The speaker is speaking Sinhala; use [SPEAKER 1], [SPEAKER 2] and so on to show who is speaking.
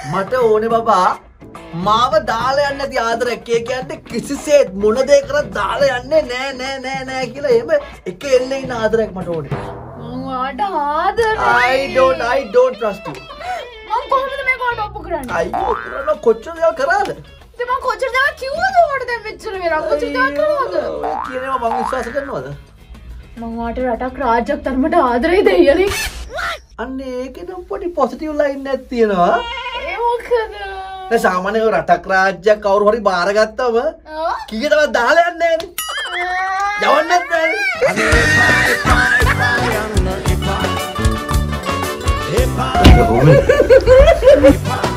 [SPEAKER 1] මට ඕනේ බබා මාව දාලා යන්නේ නැති ආදරයක්. ඒ කියන්නේ කිසිසේත් මොන දේ කරත් දාලා යන්නේ නෑ කියලා එහෙම එක එල්ලේ ඉන්න ආදරයක් මට ඕනේ.
[SPEAKER 2] මට ආදරයි.
[SPEAKER 1] I don't trust you.
[SPEAKER 2] මම කොහොමද මේකට ඔප්පු කරන්නේ?
[SPEAKER 1] අයියෝ කරන කොච්චර දේවල් කරාද?
[SPEAKER 2] ඉතින් මම කොච්චර දේවල් කිව්වද ඔයාලට දැන් මෙච්චර වෙලා කොච්චර දේවල් කරාද?
[SPEAKER 1] කියනවා මම විශ්වාස කරනවද?
[SPEAKER 2] මම වාට රටක් රාජ්‍යයක් තරමට ආදරේ දෙයියනේ.
[SPEAKER 1] අන්න ඒකේ නම් පොඩි පොසිටිව් ලයින් එකක් තියෙනවා.
[SPEAKER 2] ඒ මොකද?
[SPEAKER 1] දැන් සාමාන්‍යව රටක් රාජ්‍යයක් කවුරු හරි බාරගත්තම කීයටවත් දාලා යන්නේ නෑනේ. යවන්නත් නෑ.